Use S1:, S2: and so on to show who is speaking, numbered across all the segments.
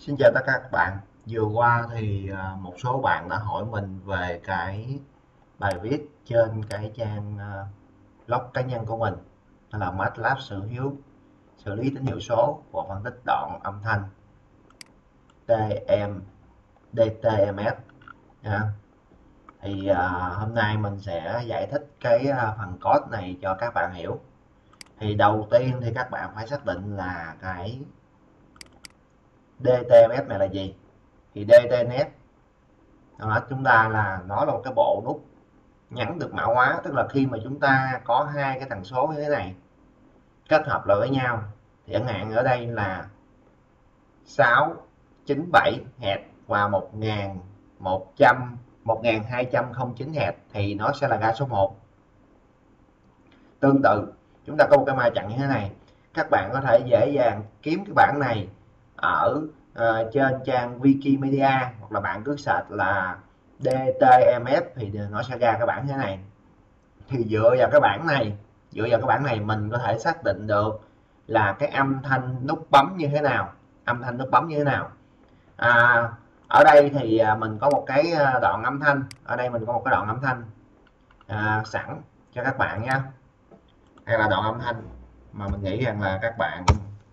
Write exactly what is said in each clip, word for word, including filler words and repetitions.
S1: Xin chào tất cả các bạn. Vừa qua thì à, một số bạn đã hỏi mình về cái bài viết trên cái trang à, blog cá nhân của mình, đó là MATLAB xử hiếu xử lý tín hiệu số và phân tích đoạn âm thanh tê em đê tê em ét nha. Thì à, hôm nay mình sẽ giải thích cái à, phần code này cho các bạn hiểu. Thì đầu tiên thì các bạn phải xác định là cái đê tê em ét này là gì. Thì đê tê em ét đó, chúng ta là nó là một cái bộ nút nhắn được mã hóa, tức là khi mà chúng ta có hai cái tần số như thế này kết hợp lại với nhau, thì chẳng hạn ở đây là sáu chín bảy Hz và một nghìn một trăm một nghìn hai trăm không chín Hz thì nó sẽ là ga số một. Tương tự, chúng ta có một cái ma trận như thế này, các bạn có thể dễ dàng kiếm cái bảng này ở uh, trên trang Wikimedia, hoặc là bạn cứ search là đê tê em ét thì nó sẽ ra cái bảng như thế này. Thì dựa vào cái bảng này dựa vào cái bảng này mình có thể xác định được là cái âm thanh nút bấm như thế nào âm thanh nút bấm như thế nào à, Ở đây thì à, mình có một cái à, đoạn âm thanh ở đây mình có một cái đoạn âm thanh à, sẵn cho các bạn nha. Đây là đoạn âm thanh mà mình nghĩ rằng là các bạn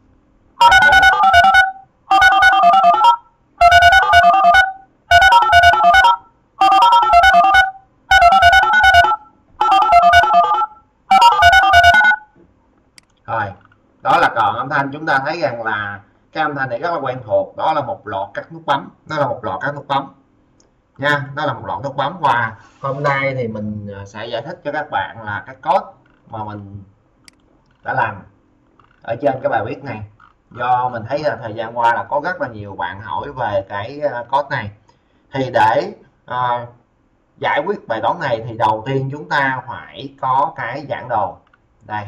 S1: rồi. Đó là đoạn âm thanh, chúng ta thấy rằng là cái âm thanh này rất là quen thuộc, đó là một loạt các nút bấm đó là một loạt các nút bấm nha. Đó là một loạt nút bấm, và hôm nay thì mình sẽ giải thích cho các bạn là cái code mà mình đã làm ở trên cái bài viết này. Do mình thấy là thời gian qua là có rất là nhiều bạn hỏi về cái code này, thì để uh, giải quyết bài toán này thì đầu tiên chúng ta phải có cái giảng đồ. Đây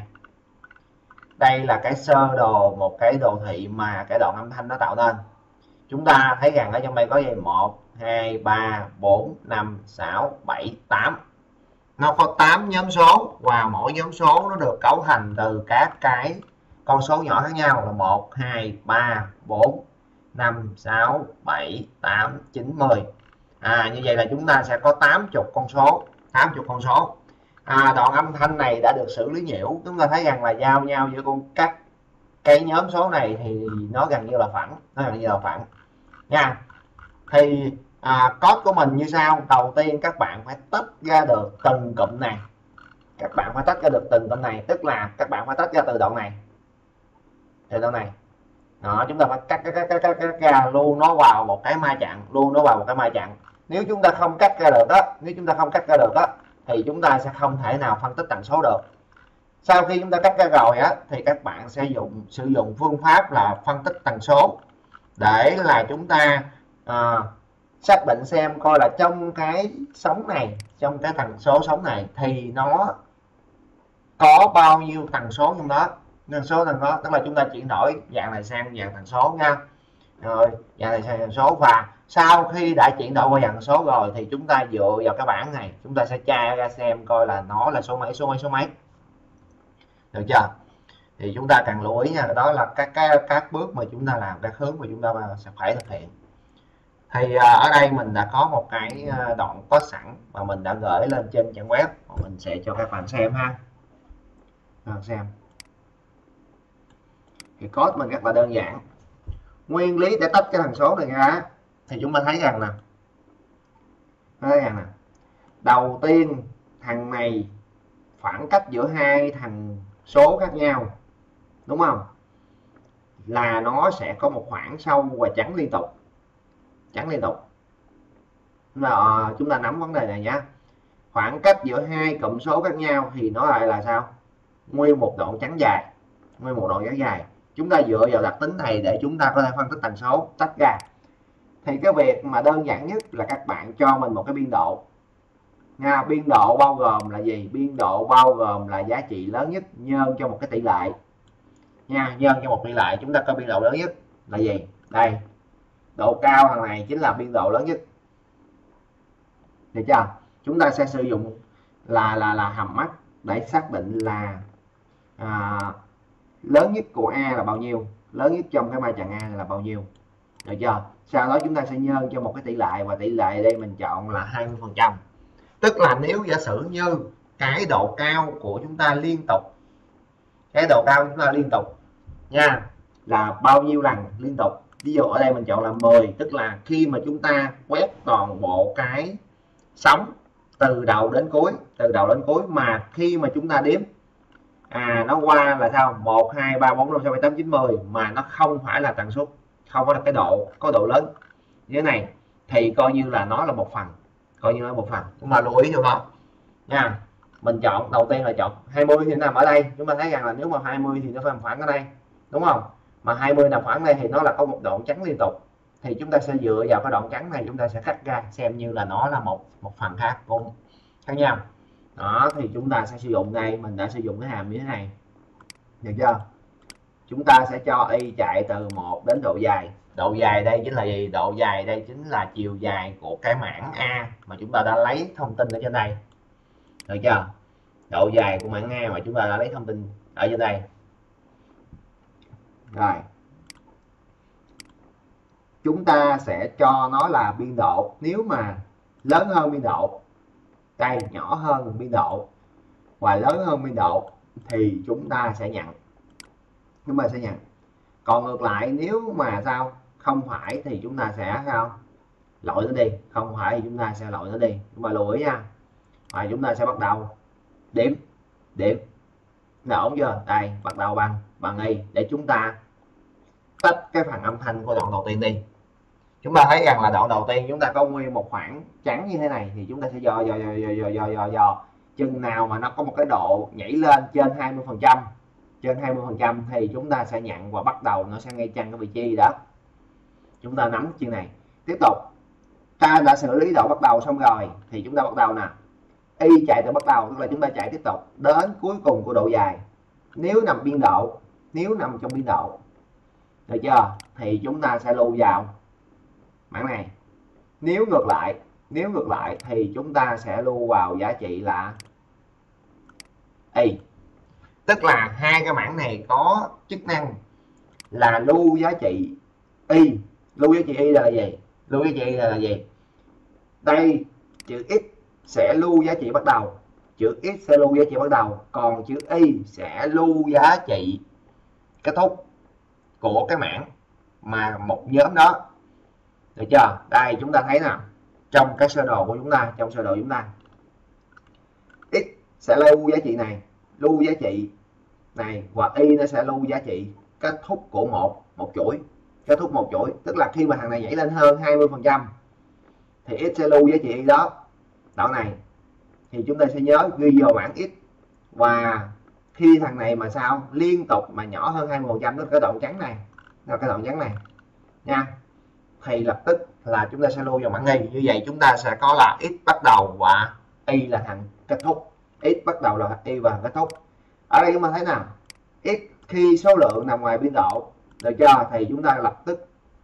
S1: đây là cái sơ đồ, một cái đồ thị mà cái đoạn âm thanh nó tạo nên. Chúng ta thấy rằng ở trong đây có gì một hai ba bốn năm sáu bảy tám, nó có tám nhóm số, và mỗi nhóm số nó được cấu thành từ các cái con số nhỏ khác nhau là một hai ba bốn năm sáu bảy tám chín mười. À, như vậy là chúng ta sẽ có tám mươi con số tám mươi con số. À, đoạn âm thanh này đã được xử lý nhiễu, chúng ta thấy rằng là giao nhau giữa con các cái nhóm số này thì nó gần như là phẳng nó gần như là phẳng nha. Thì à, code của mình như sau. Đầu tiên các bạn phải tách ra được từng cụm này các bạn phải tách ra được từng cụm này tức là các bạn phải tách ra từ đoạn này từ đoạn này đó. Chúng ta phải cắt cắt cắt cắt cắt, cắt ra luôn nó vào một cái ma trận luôn nó vào một cái ma trận. Nếu chúng ta không cắt ra được đó nếu chúng ta không cắt ra được đó thì chúng ta sẽ không thể nào phân tích tần số được. Sau khi chúng ta cắt ra rồi á thì các bạn sẽ dùng sử dụng phương pháp là phân tích tần số, để là chúng ta à, xác định xem coi là trong cái sóng này trong cái tần số sóng này thì nó có bao nhiêu tần số trong đó tần số tần đó tức là chúng ta chuyển đổi dạng này sang dạng tần số nha. Rồi dạng này sang tần số, và sau khi đã chuyển đổi qua dạng tần số rồi thì chúng ta dựa vào cái bảng này chúng ta sẽ tra ra xem coi là nó là số mấy số mấy số mấy, được chưa? Thì chúng ta cần lưu ý nha, đó là các cái các bước mà chúng ta làm, các hướng mà chúng ta sẽ phải thực hiện. Thì à, ở đây mình đã có một cái đoạn code sẵn mà mình đã gửi lên trên trang web, và mình sẽ cho các bạn xem ha. Các bạn xem thì code mình rất là đơn giản. Nguyên lý để tách cái thằng số này ra thì chúng ta thấy rằng nè thấy rằng nè đầu tiên thằng này khoảng cách giữa hai thằng số khác nhau, đúng không, là nó sẽ có một khoảng sâu và chắn liên tục chắn liên tục là chúng ta nắm vấn đề này nhé. Khoảng cách giữa hai cụm số khác nhau thì nó lại là sao? Nguyên một đoạn chắn dài nguyên một đoạn chắn dài. Chúng ta dựa vào đặc tính này để chúng ta có thể phân tích tần số tách ra. Thì cái việc mà đơn giản nhất là các bạn cho mình một cái biên độ nha. Biên độ bao gồm là gì? Biên độ bao gồm là giá trị lớn nhất nhân cho một cái tỷ lệ nha. Nhân cho một tỷ lệ, chúng ta có biên độ lớn nhất là gì? Đây, độ cao thằng này chính là biên độ lớn nhất, được chưa? Chúng ta sẽ sử dụng là là là hàm mắt để xác định là à, lớn nhất của A là bao nhiêu, lớn nhất trong cái ma trận A là bao nhiêu. được chưa? Sau đó chúng ta sẽ nhân cho một cái tỷ lệ, và tỷ lệ đây mình chọn là hai mươi phần trăm. Tức là nếu giả sử như cái độ cao của chúng ta liên tục, cái độ cao của chúng ta liên tục nha, là bao nhiêu lần liên tục. Ví dụ ở đây mình chọn là mười, tức là khi mà chúng ta quét toàn bộ cái sóng từ đầu đến cuối, từ đầu đến cuối mà khi mà chúng ta đếm à nó qua là sao, một hai ba bốn năm sáu bảy tám chín mười, mà nó không phải là tần suất, không phải là cái độ có độ lớn như thế này, thì coi như là nó là một phần, coi như nó là một phần. Chúng ta lưu ý được không nha? Mình chọn đầu tiên là chọn hai mươi thì nằm ở đây, chúng ta thấy rằng là nếu mà hai mươi thì nó phải khoảng ở đây, đúng không? Mà hai mươi nằm khoảng đây thì nó là có một đoạn trắng liên tục, thì chúng ta sẽ dựa vào cái đoạn trắng này, chúng ta sẽ cắt ra xem như là nó là một một phần khác cùng khác nhau. Đó, thì chúng ta sẽ sử dụng đây, mình đã sử dụng cái hàm như thế này, được chưa? Chúng ta sẽ cho y chạy từ một đến độ dài. Độ dài đây chính là gì? Độ dài đây chính là chiều dài của cái mảng A mà chúng ta đã lấy thông tin ở trên đây, được chưa? Độ dài của mảng A mà chúng ta đã lấy thông tin ở trên đây. Rồi, chúng ta sẽ cho nó là biên độ. Nếu mà lớn hơn biên độ, đây nhỏ hơn biên độ và lớn hơn biên độ thì chúng ta sẽ nhận, chúng ta sẽ nhận. Còn ngược lại nếu mà sao không phải thì chúng ta sẽ sao, loại nó đi. Không phải thì chúng ta sẽ loại nó đi, chúng ta lưu ý nha. Và chúng ta sẽ bắt đầu đếm đếm là ổn chưa? Đây, bắt đầu bằng bằng y để chúng ta tách cái phần âm thanh của đoạn đầu tiên đi. Chúng ta thấy rằng là đoạn đầu tiên chúng ta có nguyên một khoảng trắng như thế này, thì chúng ta sẽ dò dò dò dò dò dò dò chừng nào mà nó có một cái độ nhảy lên trên hai mươi phần trăm, trên hai mươi phần trăm thì chúng ta sẽ nhận, và bắt đầu nó sẽ ngay chăng cái vị trí đó. Chúng ta nắm chuyện này. Tiếp tục, ta đã xử lý độ bắt đầu xong rồi thì chúng ta bắt đầu nè, y chạy từ bắt đầu, tức là chúng ta chạy tiếp tục đến cuối cùng của độ dài. Nếu nằm biên độ, nếu nằm trong biên độ, được chưa, thì chúng ta sẽ lưu vào mảng này. Nếu ngược lại, nếu ngược lại thì chúng ta sẽ lưu vào giá trị là y. Tức là hai cái mảng này có chức năng là lưu giá trị y. Lưu giá trị y là gì? Lưu giá trị y là gì? Đây chữ x sẽ lưu giá trị bắt đầu, chữ x sẽ lưu giá trị bắt đầu, còn chữ y sẽ lưu giá trị kết thúc của cái mảng mà một nhóm đó, được chưa? Đây chúng ta thấy nào, trong cái sơ đồ của chúng ta, trong sơ đồ chúng ta x sẽ lưu giá trị này, lưu giá trị này, và y nó sẽ lưu giá trị kết thúc của một một chuỗi, kết thúc một chuỗi. Tức là khi mà thằng này nhảy lên hơn hai mươi phần trăm thì x sẽ lưu giá trị y đó, đoạn này thì chúng ta sẽ nhớ ghi vào bảng x. Và khi thằng này mà sao liên tục mà nhỏ hơn hai mươi phần trăm, đó là cái đoạn trắng này, đó là cái đoạn trắng này nha, thì lập tức là chúng ta sẽ lưu vào bảng y. Như vậy chúng ta sẽ có là x bắt đầu và y là thằng kết thúc, x bắt đầu là y và kết thúc. Ở đây chúng ta thấy nào, x khi số lượng nằm ngoài biên độ, được chưa, thì chúng ta lập tức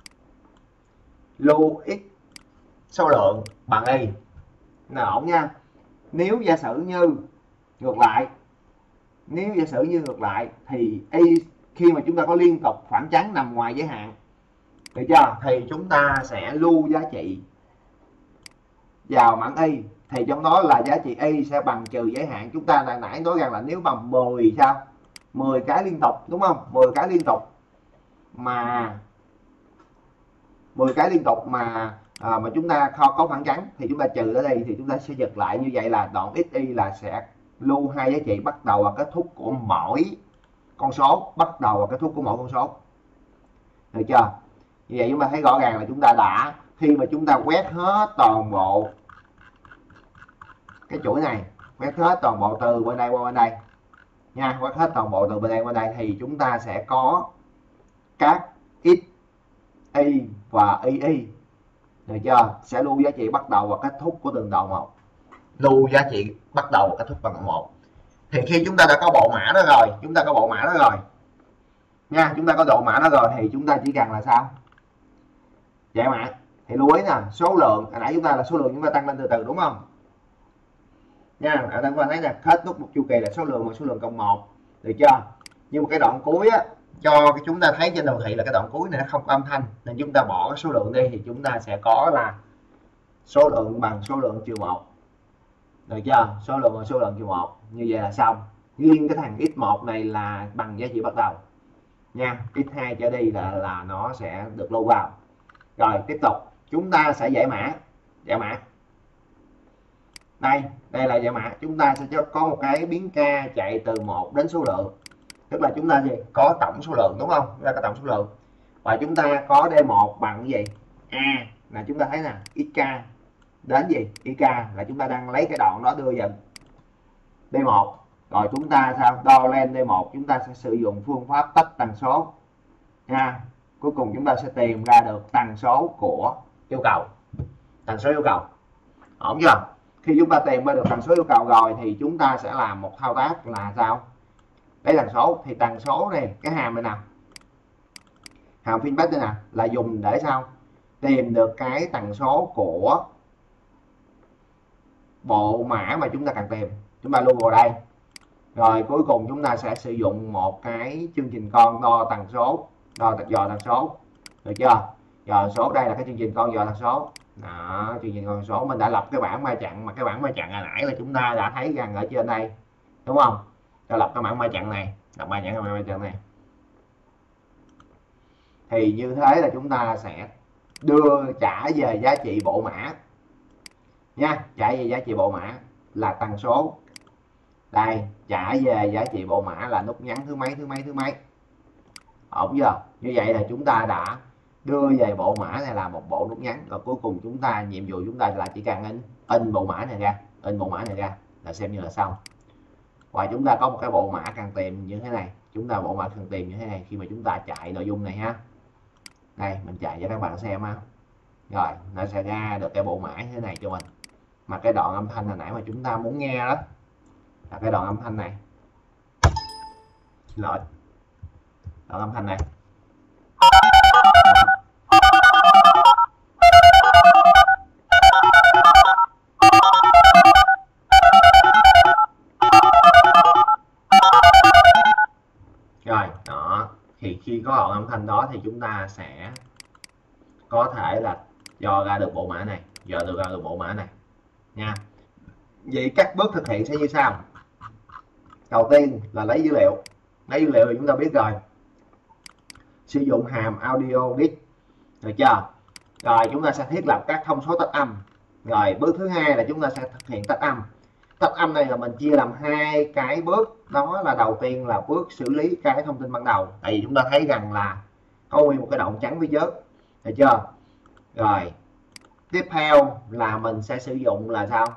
S1: lưu x số lượng bằng y là ổn nha. Nếu giả sử như ngược lại, nếu giả sử như ngược lại thì y khi mà chúng ta có liên tục khoảng trắng nằm ngoài giới hạn, được chưa, thì chúng ta sẽ lưu giá trị vào mảng y, thì trong đó là giá trị y sẽ bằng trừ giới hạn. Chúng ta hồi nãy nói rằng là nếu bằng mười sao, mười cái liên tục, đúng không, mười cái liên tục mà mười cái liên tục mà à, mà chúng ta không có khoảng trắng thì chúng ta trừ ở đây, thì chúng ta sẽ giật lại. Như vậy là đoạn xy là sẽ lưu hai giá trị bắt đầu và kết thúc của mỗi con số, bắt đầu và kết thúc của mỗi con số, được chưa? Như vậy chúng ta thấy rõ ràng là chúng ta đã, khi mà chúng ta quét hết toàn bộ cái chuỗi này, quét hết toàn bộ từ bên đây qua bên đây nha, quét hết toàn bộ từ bên đây qua bên đây, thì chúng ta sẽ có các x, y và y y, được chưa, sẽ lưu giá trị bắt đầu và kết thúc của từng đoạn một, lưu giá trị bắt đầu và kết thúc bằng đoạn một. Thì khi chúng ta đã có bộ mã đó rồi, chúng ta có bộ mã đó rồi nha, chúng ta có độ mã đó rồi thì chúng ta chỉ cần là sao, giải mã. Thì lưu ý nè, số lượng hồi nãy chúng ta là số lượng chúng ta tăng lên từ từ, đúng không nha. Ở đây chúng ta thấy là kết thúc một chu kỳ là số lượng và số lượng cộng một, được chưa. Nhưng mà cái đoạn cuối á, cho chúng ta thấy trên đồ thị là cái đoạn cuối này nó không có âm thanh, nên chúng ta bỏ cái số lượng đi thì chúng ta sẽ có là số lượng bằng số lượng trừ một, được chưa? Số lượng bằng số lượng trừ một, như vậy là xong. Riêng cái thằng x một này là bằng giá trị bắt đầu nha, x hai trở đi là là nó sẽ được lưu vào. Rồi tiếp tục chúng ta sẽ giải mã. Giải mã đây, đây là giải mã. Chúng ta sẽ có một cái biến k chạy từ một đến số lượng, tức là chúng ta gì có tổng số lượng, đúng không? Chúng ta có tổng số lượng và chúng ta có d một bằng cái gì? A là chúng ta thấy nè, xk đến gì? xk là chúng ta đang lấy cái đoạn đó đưa vào d một. Rồi chúng ta sao? Đo lên d một, chúng ta sẽ sử dụng phương pháp tách tần số nha. Cuối cùng chúng ta sẽ tìm ra được tần số của yêu cầu. Tần số yêu cầu. Ổn chưa? Khi chúng ta tìm ra được tần số yêu cầu rồi thì chúng ta sẽ làm một thao tác là sao? Lấy tần số, thì tần số này, cái hàm này nào, hàm feedback đây nè, là dùng để sao? Tìm được cái tần số của bộ mã mà chúng ta cần tìm. Chúng ta lưu vào đây. Rồi cuối cùng chúng ta sẽ sử dụng một cái chương trình con đo tần số, đo dò tần số, được chưa? Dò tần số, đây là cái chương trình con dò tần số. Đó, chương trình con số mình đã lập cái bảng ma chặn, mà cái bảng ma chặn hồi nãy là chúng ta đã thấy rằng ở trên đây, đúng không? Cho lập cái bảng ma chặn này, lập ma chặn cái bảng ma chặn này. Thì như thế là chúng ta sẽ đưa trả về giá trị bộ mã nha, trả về giá trị bộ mã là tần số. Đây, trả về giá trị bộ mã là nút nhắn thứ mấy thứ mấy thứ mấy. Ổn chưa? Như vậy là chúng ta đã đưa về bộ mã này là một bộ nút nhắn, rồi cuối cùng chúng ta nhiệm vụ chúng ta là chỉ cần in in bộ mã này ra, in bộ mã này ra là xem như là xong. Và chúng ta có một cái bộ mã cần tìm như thế này, chúng ta bộ mã cần tìm như thế này khi mà chúng ta chạy nội dung này ha. Đây mình chạy cho các bạn xem ha. Rồi nó sẽ ra được cái bộ mã như thế này cho mình. Mà cái đoạn âm thanh hồi nãy mà chúng ta muốn nghe đó là cái đoạn âm thanh này. Xin lỗi, đoạn âm thanh này. Rồi đó, thì khi có đoạn âm thanh đó thì chúng ta sẽ có thể là dò ra được bộ mã này, dò được ra được bộ mã này nha. Vậy các bước thực hiện sẽ như sau. Đầu tiên là lấy dữ liệu. Lấy dữ liệu thì chúng ta biết rồi, sử dụng hàm audio bit, được chưa? Rồi chúng ta sẽ thiết lập các thông số tách âm. Rồi bước thứ hai là chúng ta sẽ thực hiện tách âm. Tách âm này là mình chia làm hai cái bước. Đó là đầu tiên là bước xử lý cái thông tin ban đầu, tại vì chúng ta thấy rằng là có nguyên một cái đoạn trắng phía trước, được chưa? Rồi tiếp theo là mình sẽ sử dụng là sao?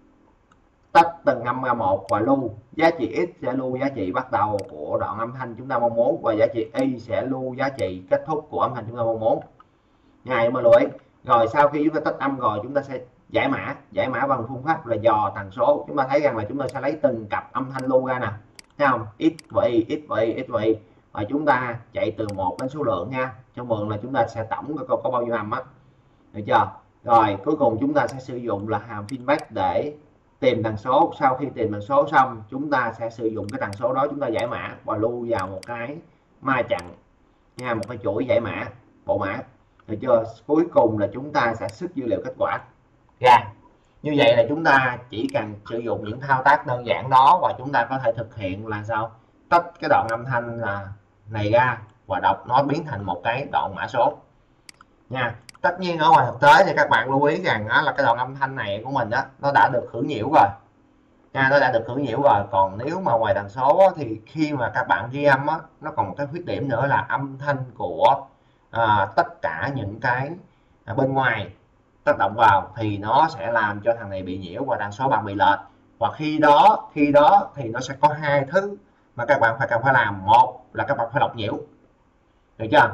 S1: Tách từng âm ra một và lưu giá trị x sẽ lưu giá trị bắt đầu của đoạn âm thanh chúng ta mong muốn, và giá trị y sẽ lưu giá trị kết thúc của âm thanh chúng ta mong muốn nha, mà lưu ý. Rồi sau khi chúng ta tách âm rồi chúng ta sẽ giải mã. Giải mã bằng phương pháp là dò tần số. Chúng ta thấy rằng là chúng ta sẽ lấy từng cặp âm thanh lưu ra nè, thấy không? X và y, x và y, x và y, và chúng ta chạy từ một đến số lượng nha. Trong mượn là chúng ta sẽ tổng có, có bao nhiêu âm á, được chưa? Rồi cuối cùng chúng ta sẽ sử dụng là hàm feedback để tìm tần số. Sau khi tìm tần số xong chúng ta sẽ sử dụng cái tần số đó, chúng ta giải mã và lưu vào một cái ma chặn nha, một cái chuỗi giải mã bộ mã, được chưa? Cuối cùng là chúng ta sẽ xuất dữ liệu kết quả ra. Như vậy là chúng ta chỉ cần sử dụng những thao tác đơn giản đó và chúng ta có thể thực hiện là sao? Tách cái đoạn âm thanh là này ra và đọc nó biến thành một cái đoạn mã số nha. Tất nhiên ở ngoài thực tế thì các bạn lưu ý rằng đó là cái đoạn âm thanh này của mình đó nó đã được khử nhiễu rồi nha, nó đã được khử nhiễu rồi. Còn nếu mà ngoài tần số á, thì khi mà các bạn ghi âm á, nó còn một cái khuyết điểm nữa là âm thanh của à, tất cả những cái à, bên ngoài tác động vào thì nó sẽ làm cho thằng này bị nhiễu và tần số bằng bị lệch. Và khi đó khi đó thì nó sẽ có hai thứ mà các bạn phải cần phải làm. Một là các bạn phải lọc nhiễu, được chưa?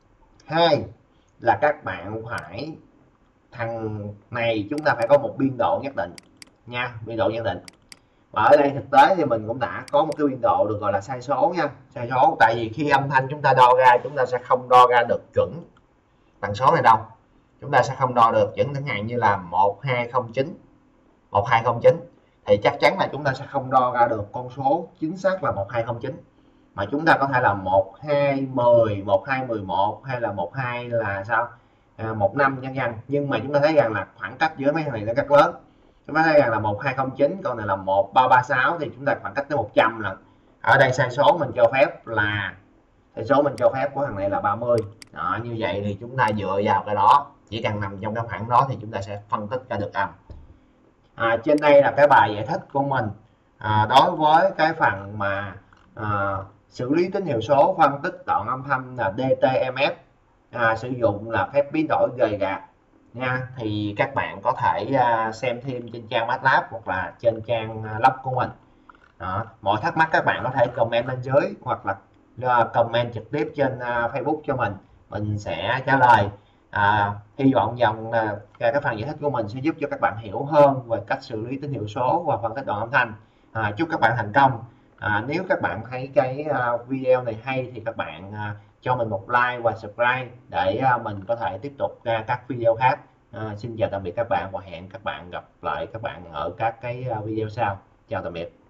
S1: Hai là các bạn phải, thằng này chúng ta phải có một biên độ nhất định nha, biên độ nhất định. Và ở đây thực tế thì mình cũng đã có một cái biên độ được gọi là sai số nha, sai số. Tại vì khi âm thanh chúng ta đo ra chúng ta sẽ không đo ra được chuẩn tần số này đâu, chúng ta sẽ không đo được chuẩn, chẳng hạn như là một hai không chín, một hai không chín thì chắc chắn là chúng ta sẽ không đo ra được con số chính xác là một hai không chín, mà chúng ta có thể là một hai mười, một hai mười một hay là một hai là sao, à, một năm nhân dân. Nhưng mà chúng ta thấy rằng là khoảng cách giữa mấy thằng này nó rất lớn. Chúng ta thấy rằng là một hai không chín, con này là một ba ba sáu, thì chúng ta khoảng cách tới một trăm lần. Ở đây sai số mình cho phép là sai số mình cho phép của thằng này là ba mươi. Đó, như vậy thì chúng ta dựa vào cái đó, chỉ cần nằm trong cái khoảng đó thì chúng ta sẽ phân tích ra được âm. À, trên đây là cái bài giải thích của mình à, đối với cái phần mà à, xử lý tín hiệu số phân tích đoạn âm thanh là đê tê em ép, à, sử dụng là phép biến đổi rời rạc nha. Thì các bạn có thể à, xem thêm trên trang MATLAB hoặc là trên trang à, lab của mình. Đó. Mọi thắc mắc các bạn có thể comment bên dưới hoặc là uh, comment trực tiếp trên uh, Facebook cho mình, mình sẽ trả lời. À, hy vọng rằng uh, cái phần giải thích của mình sẽ giúp cho các bạn hiểu hơn về cách xử lý tín hiệu số và phân tích đoạn âm thanh. À, chúc các bạn thành công. À, nếu các bạn thấy cái uh, video này hay thì các bạn uh, cho mình một like và subscribe để uh, mình có thể tiếp tục uh, các video khác. À, xin chào tạm biệt các bạn và hẹn các bạn gặp lại các bạn ở các cái uh, video sau. Chào tạm biệt.